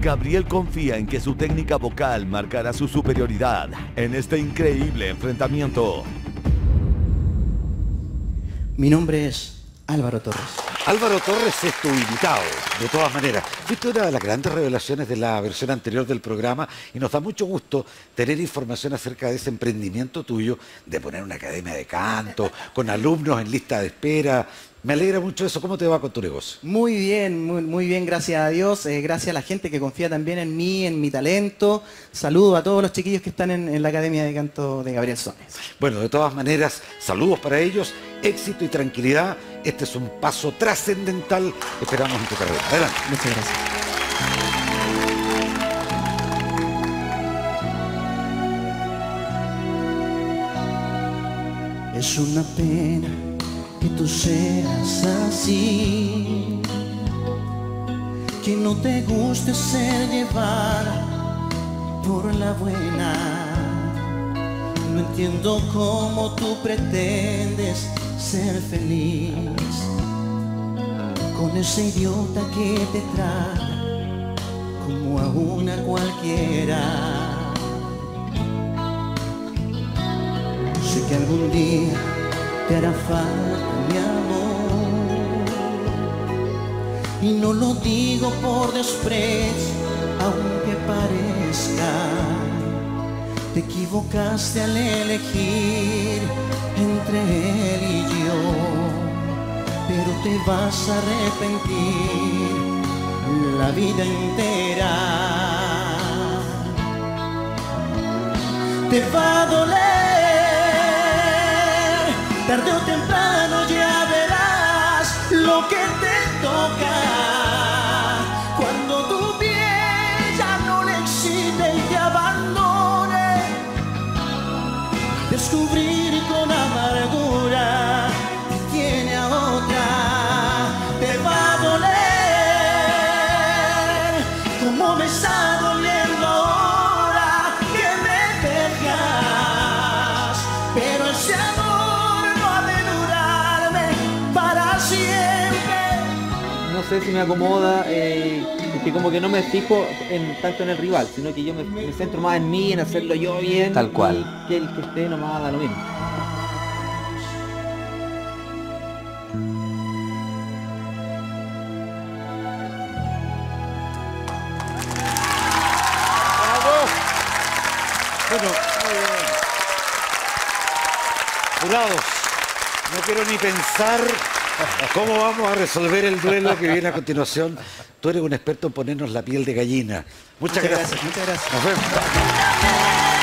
Gabriel confía en que su técnica vocal marcará su superioridad en este increíble enfrentamiento. Mi nombre es Álvaro Torres. Álvaro Torres es tu invitado, de todas maneras. Fuiste una de las grandes revelaciones de la versión anterior del programa y nos da mucho gusto tener información acerca de ese emprendimiento tuyo de poner una academia de canto, con alumnos en lista de espera. Me alegra mucho eso. ¿Cómo te va con tu negocio? Muy bien, muy bien, gracias a Dios. Gracias a la gente que confía también en mí, en mi talento. Saludo a todos los chiquillos que están en la Academia de Canto de Gabriel Sones. Bueno, de todas maneras, saludos para ellos, éxito y tranquilidad. Este es un paso trascendental. Esperamos en tu carrera. Adelante. Muchas gracias. Es una pena que tú seas así, que no te guste ser llevada por la buena. No entiendo cómo tú pretendes ser feliz con ese idiota que te trata como a una cualquiera. Sé que algún día te hará falta mi amor, y no lo digo por desprecio, aunque parezca. Te equivocaste al elegir entre él y yo, pero te vas a arrepentir la vida entera. Te va a doler, tarde o temprano ya verás lo que te toca. Cuando tu piel ya no le excite y te abandone, descubrir con amargura que tiene a otra. Te va a doler como me está doliendo ahora que me dejas, pero ese amor no ha de durarme para siempre. No sé si me acomoda, es que como que no me fijo tanto en el rival, sino que yo me centro más en mí, en hacerlo yo bien. Tal cual. Y que el que esté nomás da lo mismo. Bueno, jurados, no quiero ni pensar cómo vamos a resolver el duelo que viene a continuación. Tú eres un experto en ponernos la piel de gallina. Muchas gracias. Muchas gracias. Nos vemos.